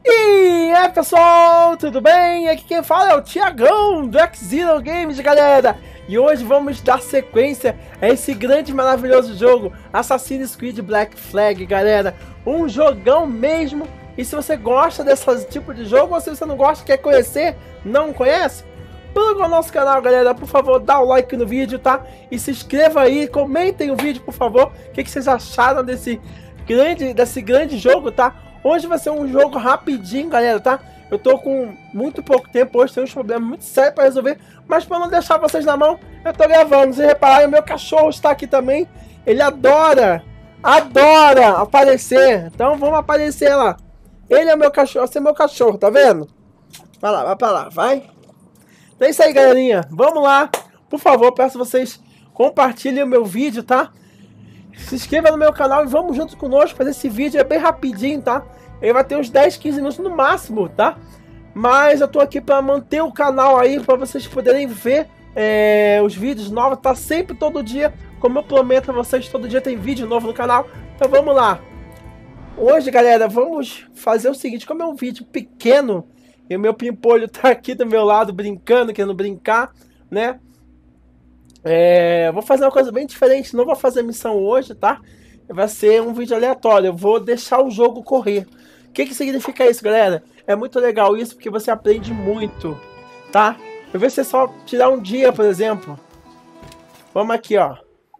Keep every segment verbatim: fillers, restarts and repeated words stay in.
E aí pessoal, tudo bem? Aqui quem fala é o Thiagão do X-Zero Games, galera. E hoje vamos dar sequência a esse grande e maravilhoso jogo Assassin's Creed Black Flag, galera. Um jogão mesmo. E se você gosta desse tipo de jogo, ou se você não gosta, quer conhecer, não conhece, pula no nosso canal, galera. Por favor, dá o like no vídeo, tá? E se inscreva aí, comentem o vídeo, por favor. O que, que vocês acharam desse grande, desse grande jogo, tá? Hoje vai ser um jogo rapidinho, galera, tá? Eu tô com muito pouco tempo hoje, tem uns problemas muito sérios pra resolver. Mas pra não deixar vocês na mão, eu tô gravando. Vocês repararam, o meu cachorro está aqui também. Ele adora, adora aparecer. Então vamos aparecer lá. Ele é meu cachorro, esse é meu cachorro, tá vendo? Vai lá, vai pra lá, vai. Então é isso aí, galerinha. Vamos lá. Por favor, peço vocês compartilhem o meu vídeo, tá? Se inscreva no meu canal e vamos junto conosco fazer esse vídeo. É bem rapidinho, tá? Ele vai ter uns dez, quinze minutos no máximo, tá? Mas eu tô aqui para manter o canal aí, para vocês poderem ver é, os vídeos novos. Tá sempre, todo dia, como eu prometo a vocês, todo dia tem vídeo novo no canal. Então vamos lá. Hoje, galera, vamos fazer o seguinte. Como é um vídeo pequeno e o meu pimpolho tá aqui do meu lado brincando, querendo brincar, né? É, vou fazer uma coisa bem diferente. Não vou fazer missão hoje, tá? Vai ser um vídeo aleatório. Eu vou deixar o jogo correr. O que que significa isso, galera? É muito legal isso, porque você aprende muito, tá? Eu ver se é só tirar um dia, por exemplo. Vamos aqui, ó.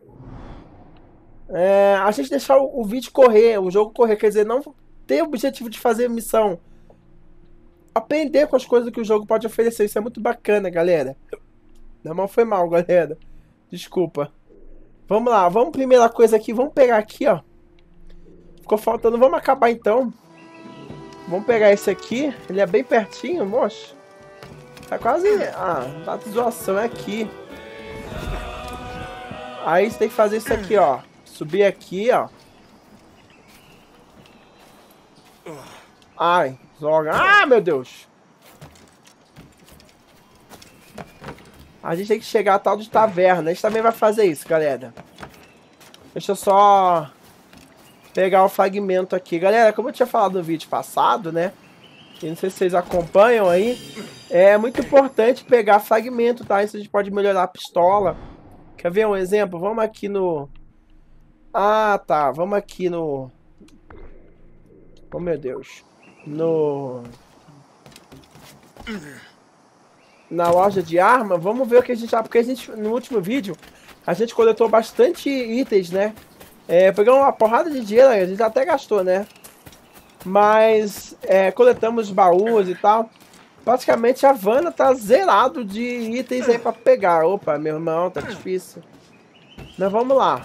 É, a gente deixar o, o vídeo correr, o jogo correr, quer dizer, não ter o objetivo de fazer missão. Aprender com as coisas que o jogo pode oferecer. Isso é muito bacana, galera. Não foi mal, galera. Desculpa. Vamos lá, vamos primeira coisa aqui, vamos pegar aqui, ó. Ficou faltando, vamos acabar então. Vamos pegar esse aqui, ele é bem pertinho, moço. Tá quase, ah, tá de zoação, é aqui. Aí você tem que fazer isso aqui, ó. Subir aqui, ó. Ai, joga. Ah, meu Deus. A gente tem que chegar a tal de taverna. A gente também vai fazer isso, galera. Deixa eu só pegar o fragmento aqui. Galera, como eu tinha falado no vídeo passado, né? E não sei se vocês acompanham aí. É muito importante pegar fragmento, tá? Isso a gente pode melhorar a pistola. Quer ver um exemplo? Vamos aqui no... Ah, tá. Vamos aqui no... Oh, meu Deus. No... Na loja de arma, vamos ver o que a gente... Porque a gente, no último vídeo, a gente coletou bastante itens, né? É, pegamos uma porrada de dinheiro, a gente até gastou, né? Mas é, coletamos baús e tal. Praticamente a Havana tá zerado de itens aí pra pegar. Opa, meu irmão, tá difícil. Mas vamos lá.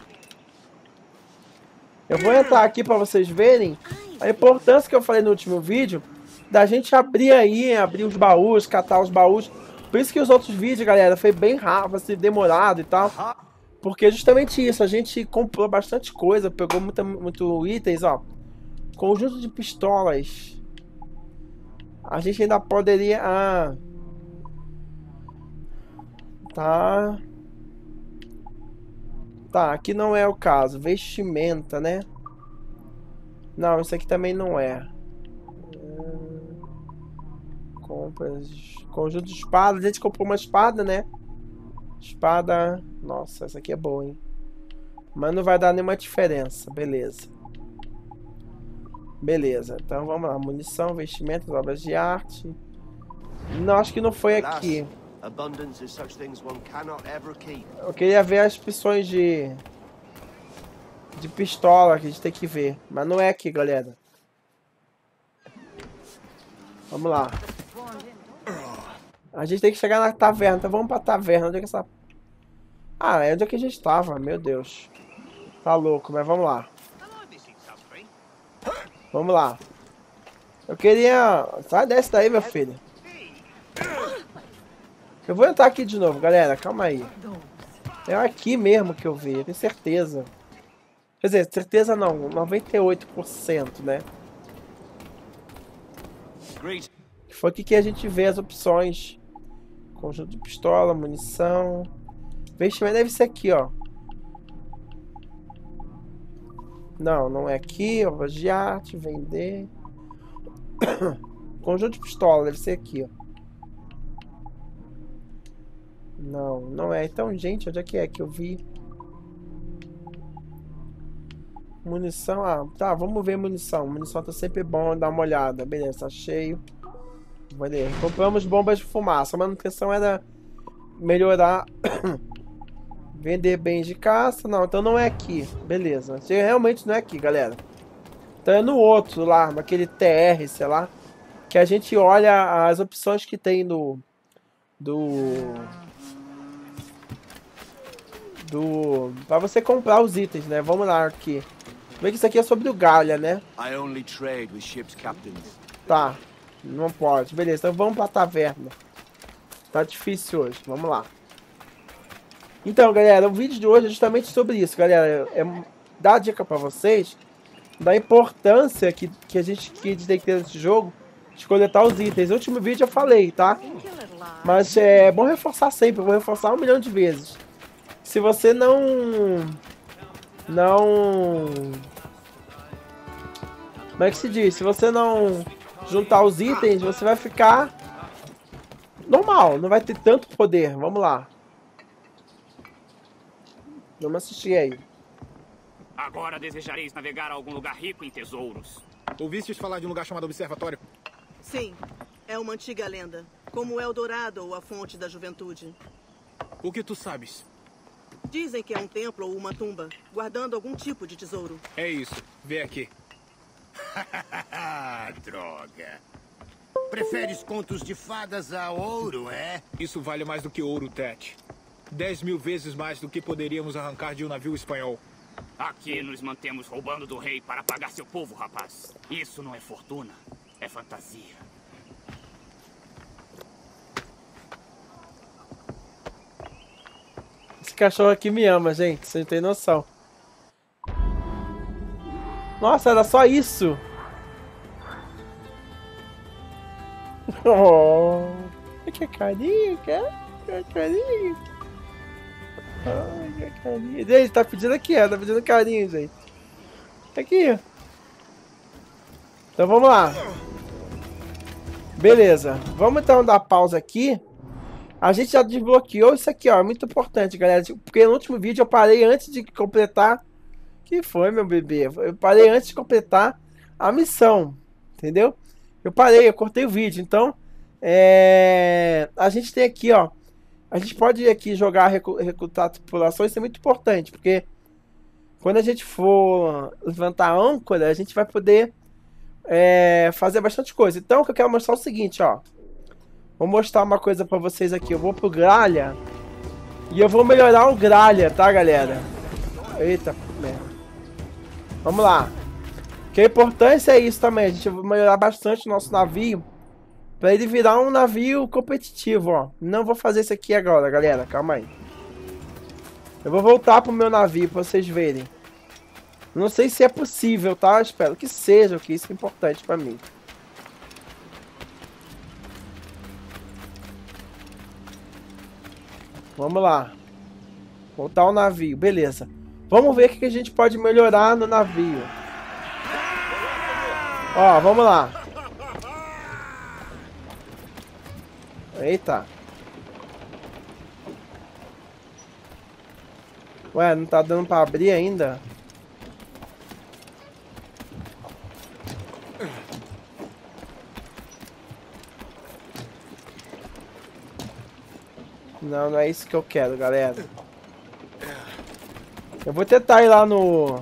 Eu vou entrar aqui pra vocês verem a importância que eu falei no último vídeo da gente abrir aí, abrir os baús, catar os baús. Por isso que os outros vídeos, galera, foi bem rápido, assim, demorado e tal. Porque é justamente isso, a gente comprou bastante coisa, pegou muita, muito itens, ó. Conjunto de pistolas. A gente ainda poderia... Ah. Tá. Tá, aqui não é o caso. Vestimenta, né? Não, isso aqui também não é. Compras. Conjunto de espadas. A gente comprou uma espada, né? Espada... Nossa, essa aqui é boa, hein? Mas não vai dar nenhuma diferença. Beleza. Beleza. Então vamos lá. Munição, vestimentos, obras de arte. Não, acho que não foi aqui. Eu queria ver as opções de... De pistola que a gente tem que ver. Mas não é aqui, galera. Vamos lá. A gente tem que chegar na taverna. Então vamos pra taverna. Onde é que essa... Ah, é onde é que a gente tava. Meu Deus. Tá louco, mas vamos lá. Vamos lá. Eu queria... Sai, desce daí, meu filho. Eu vou entrar aqui de novo, galera. Calma aí. É aqui mesmo que eu vi. Eu tenho certeza. Quer dizer, certeza não. noventa e oito por cento, né? Foi aqui que a gente vê as opções. Conjunto de pistola, munição. Vestimento deve ser aqui, ó. Não, não é aqui. Obras de arte, vender. Conjunto de pistola, deve ser aqui, ó. Não, não é. Então, gente, onde é que é que eu vi? Munição, ah, tá, vamos ver munição. Munição tá sempre bom, dá uma olhada. Beleza, tá cheio. Valeu. Compramos bombas de fumaça. A manutenção era melhorar. Vender bens de caça. Não, então não é aqui. Beleza. Realmente não é aqui, galera. Então é no outro lá, naquele T R, sei lá. Que a gente olha as opções que tem no... Do... Do... Pra você comprar os itens, né? Vamos lá aqui. Vê que isso aqui é sobre o Galha, né? Tá. Não pode. Beleza, então vamos pra taverna. Tá difícil hoje. Vamos lá. Então, galera, o vídeo de hoje é justamente sobre isso, galera. É dar dica pra vocês da importância que, que a gente que a gente tem que ter nesse jogo de coletar os itens. No último vídeo eu falei, tá? Mas é bom reforçar sempre. Eu vou reforçar um milhão de vezes. Se você não... Não... Como é que se diz? Se você não juntar os itens, você vai ficar normal. Não vai ter tanto poder. Vamos lá. Vamos assistir aí. Agora desejareis navegar a algum lugar rico em tesouros. Ouvistes falar de um lugar chamado Observatório? Sim. É uma antiga lenda. Como o Eldorado ou a fonte da juventude. O que tu sabes? Dizem que é um templo ou uma tumba, guardando algum tipo de tesouro. É isso. Vê aqui. Droga. Preferes contos de fadas a ouro, é? Isso vale mais do que ouro, Tet. Dez mil vezes mais do que poderíamos arrancar de um navio espanhol. Aqui nos mantemos roubando do rei para pagar seu povo, rapaz. Isso não é fortuna, é fantasia. Esse cachorro aqui me ama, gente. Você não tem noção. Nossa, era só isso. Oh, que carinho, cara. Que carinho. Oh, que carinho. Gente, tá pedindo aqui, ó. Tá pedindo carinho, gente. Aqui. Então vamos lá. Beleza. Vamos então dar pausa aqui. A gente já desbloqueou isso aqui, ó. É muito importante, galera. Porque no último vídeo eu parei antes de completar. Que foi, meu bebê? Eu parei antes de completar a missão. Entendeu? Eu parei, eu cortei o vídeo. Então, é... a gente tem aqui, ó. A gente pode aqui jogar, recrutar tripulação. Isso é muito importante. Porque quando a gente for levantar a âncora, a gente vai poder é, fazer bastante coisa. Então, o que eu quero mostrar é o seguinte, ó. Vou mostrar uma coisa pra vocês aqui. Eu vou pro Gralha. E eu vou melhorar o Gralha, tá, galera? Eita, merda. Vamos lá. Que a importância é isso também. A gente vai melhorar bastante o nosso navio. Pra ele virar um navio competitivo, ó. Não vou fazer isso aqui agora, galera. Calma aí. Eu vou voltar pro meu navio pra vocês verem. Não sei se é possível, tá? Espero que seja, que isso é importante pra mim. Vamos lá. Voltar ao navio. Beleza. Vamos ver o que a gente pode melhorar no navio. Ó, vamos lá. Eita. Ué, não tá dando pra abrir ainda? Não, não é isso que eu quero, galera. Eu vou tentar ir lá no...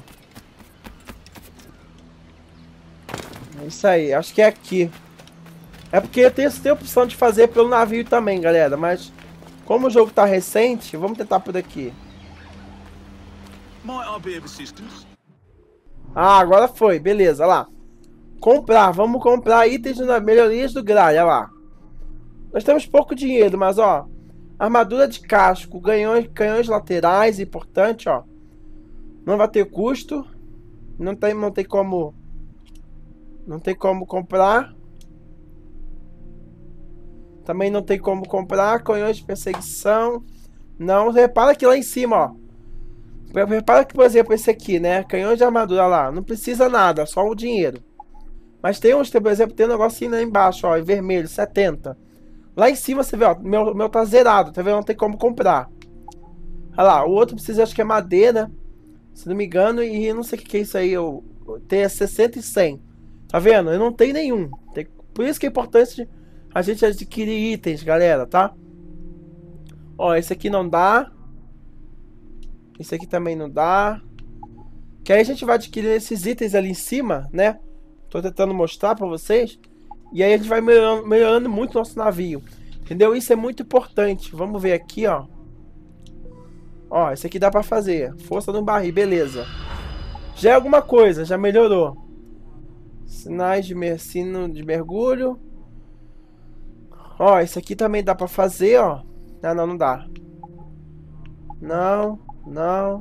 É isso aí, acho que é aqui. É porque tem, tem a opção de fazer pelo navio também, galera. Mas como o jogo tá recente, vamos tentar por aqui. Ah, agora foi, beleza, olha lá. Comprar, vamos comprar itens de melhorias do Gralha, olha lá. Nós temos pouco dinheiro, mas ó. Armadura de casco, canhões, canhões laterais, importante, ó. Não vai ter custo. Não tem, não tem como... Não tem como comprar. Também não tem como comprar. Canhões de perseguição. Não, repara que lá em cima, ó. Repara que, por exemplo, esse aqui, né? Canhões de armadura lá. Não precisa nada, só o dinheiro. Mas tem uns, por exemplo, tem um negocinho lá embaixo, ó, em vermelho, setenta. Lá em cima você vê, ó, meu, meu tá zerado, tá vendo? Não tem como comprar. Olha lá, o outro precisa, acho que é madeira, se não me engano, e não sei o que, que é isso aí, eu, tem sessenta e cem. Tá vendo? Eu não tenho nenhum. Tem, por isso que é importante a gente adquirir itens, galera, tá? Ó, esse aqui não dá. Esse aqui também não dá. Que aí a gente vai adquirir esses itens ali em cima, né? Tô tentando mostrar pra vocês. E aí a gente vai melhorando, melhorando muito o nosso navio. Entendeu? Isso é muito importante. Vamos ver aqui, ó. Ó, esse aqui dá pra fazer. Força no barril, beleza. Já é alguma coisa, já melhorou. Sinais de, mer sino de mergulho. Ó, esse aqui também dá pra fazer, ó. Ah, não, não dá. Não, não.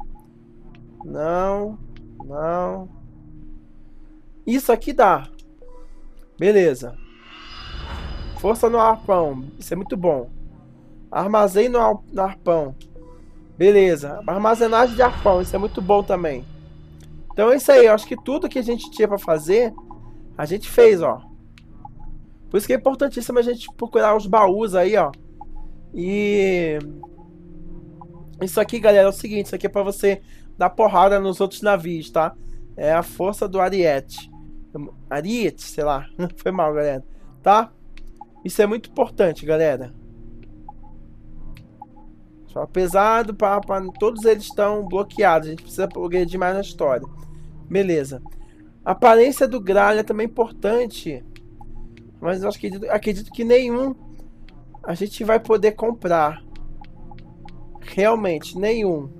Não, não. Isso aqui dá. Beleza. Força no arpão. Isso é muito bom. Armazém no, no arpão. Beleza. Armazenagem de arpão. Isso é muito bom também. Então é isso aí. Eu acho que tudo que a gente tinha pra fazer, a gente fez, ó. Por isso que é importantíssimo a gente procurar os baús aí, ó. E... isso aqui, galera, é o seguinte. Isso aqui é pra você dar porrada nos outros navios, tá? É a força do Ariete. Ariete, sei lá. Foi mal, galera. Tá? Isso é muito importante, galera. Só pesado, pra, pra, todos eles estão bloqueados. A gente precisa progredir mais na história. Beleza. A aparência do gralha também é importante. Mas eu acredito, acredito que nenhum a gente vai poder comprar. Realmente, nenhum.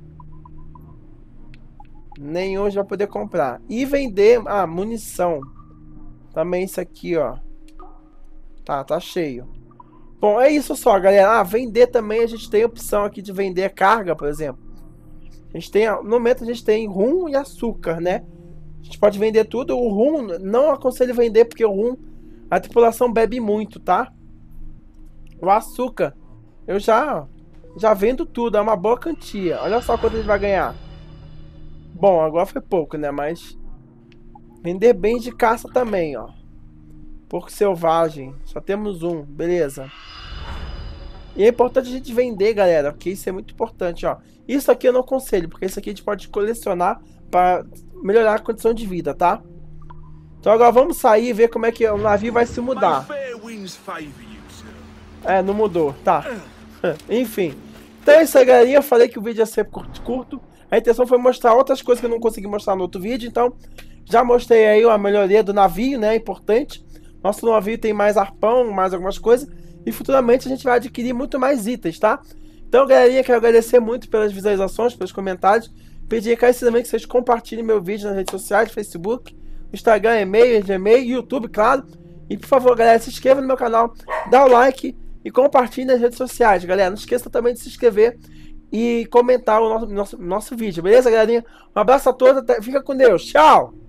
Nenhum a gente vai poder comprar. E vender... ah, munição. Também isso aqui, ó. Tá, tá cheio. Bom, é isso só, galera. Ah, vender também, a gente tem a opção aqui de vender carga, por exemplo. A gente tem, no momento a gente tem rum e açúcar, né? A gente pode vender tudo. O rum, não aconselho vender, porque o rum, a tripulação bebe muito, tá? O açúcar, eu já, já vendo tudo, é uma boa quantia. Olha só quanto a gente vai ganhar. Bom, agora foi pouco, né? Mas vender bens de caça também, ó. Porco selvagem. Só temos um, beleza. E é importante a gente vender, galera, porque isso é muito importante, ó. Isso aqui eu não aconselho, porque isso aqui a gente pode colecionar para melhorar a condição de vida, tá? Então agora vamos sair e ver como é que o navio vai se mudar. É, não mudou, tá. Enfim. Então é isso aí, galerinha. Eu falei que o vídeo ia ser curto, curto. A intenção foi mostrar outras coisas que eu não consegui mostrar no outro vídeo. Então, já mostrei aí a melhoria do navio, né? Importante. Nosso navio tem mais arpão, mais algumas coisas. E futuramente a gente vai adquirir muito mais itens, tá? Então, galerinha, quero agradecer muito pelas visualizações, pelos comentários. Pedir encarecidamente que vocês compartilhem meu vídeo nas redes sociais, Facebook, Instagram, e-mail, Gmail, YouTube, claro. E, por favor, galera, se inscreva no meu canal, dá o like e compartilhe nas redes sociais, galera. Não esqueça também de se inscrever e comentar o nosso, nosso, nosso vídeo, beleza, galerinha? Um abraço a todos, fica com Deus, tchau!